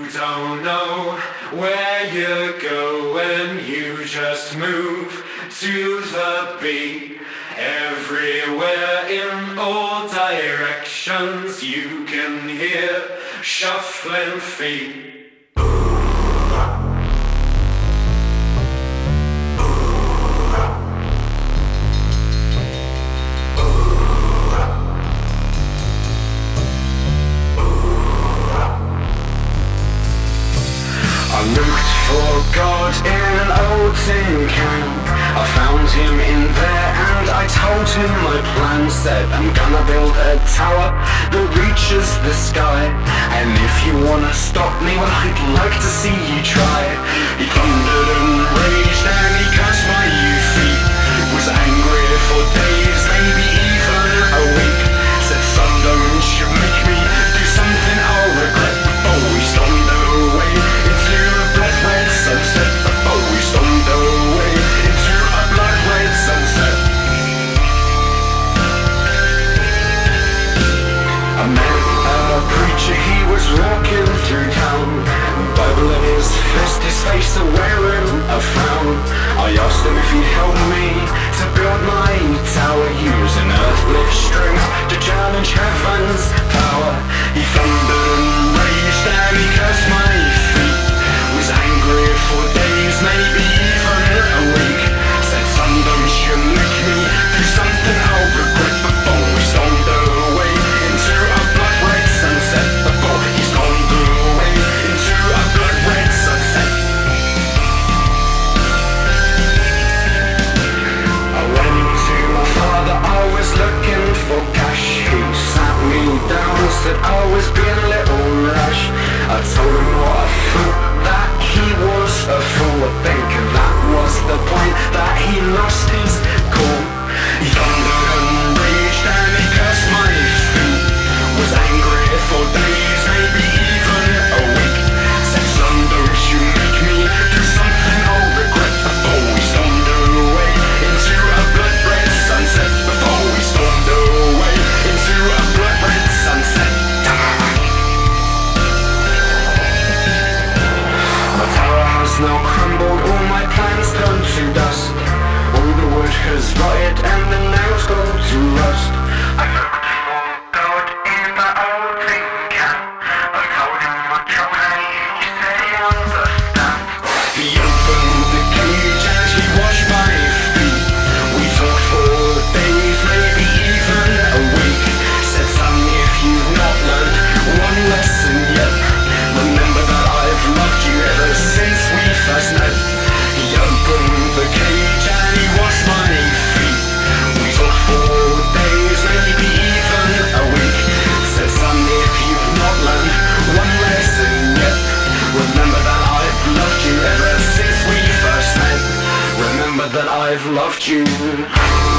You don't know where you're going, you just move to the beat. Everywhere in all directions you can hear shuffling feet. I looked for God in an old Tincan. I found him in there and I told him my plan. Said I'm gonna build a tower that reaches the sky, and if you wanna stop me, well, I'd like to see you try. He thundered and raged and he cursed my youth. He was angry for days, maybe even a week. Said, son, don't you make me do something I'll regret. Before we stormed away into a blood red sunset. Before we stormed away into a blood red sunset. I met a preacher, he was walking through town, Bible in his fist, his face wearing a frown. I asked him if he'd help me to build my tower, using earthly strength to challenge heaven's power. He thundered and raged and he cursed my feet. Was angry for days, maybe even a week. Said, son, don't you make me do something I'll regret. Before we stormed away into a blood red sunset. Before he stormed away into a blood red sunset. I went to my father, I was looking for cash. He sat me down, said I was being a little rash. I told him what I thought, that he was a fool. I think that was the point, that he lost his cool. He thundered and raged and he cursed my feet. Was angry for days, maybe even a week. Said, son, don't you make me do something I'll regret. Before we stormed away into a blood red sunset. Before we stormed away into a blood red sunset. My tower has now crumbled, all my plans turned to dust. All the wood has rotted and the nails go to rust. I looked for God in the old Tincan. I told him my trouble, he said he understands. He opened the cage and he washed my feet. We talked for days, maybe even a week. Said, son, if you've not learned one lesson yet, remember that I've loved you ever since we first met. He opened the cage and he washed my feet. We talked for days, maybe even a week. Said, son, if you've not learned one lesson yet, remember that I've loved you ever since we first met. Remember that I've loved you.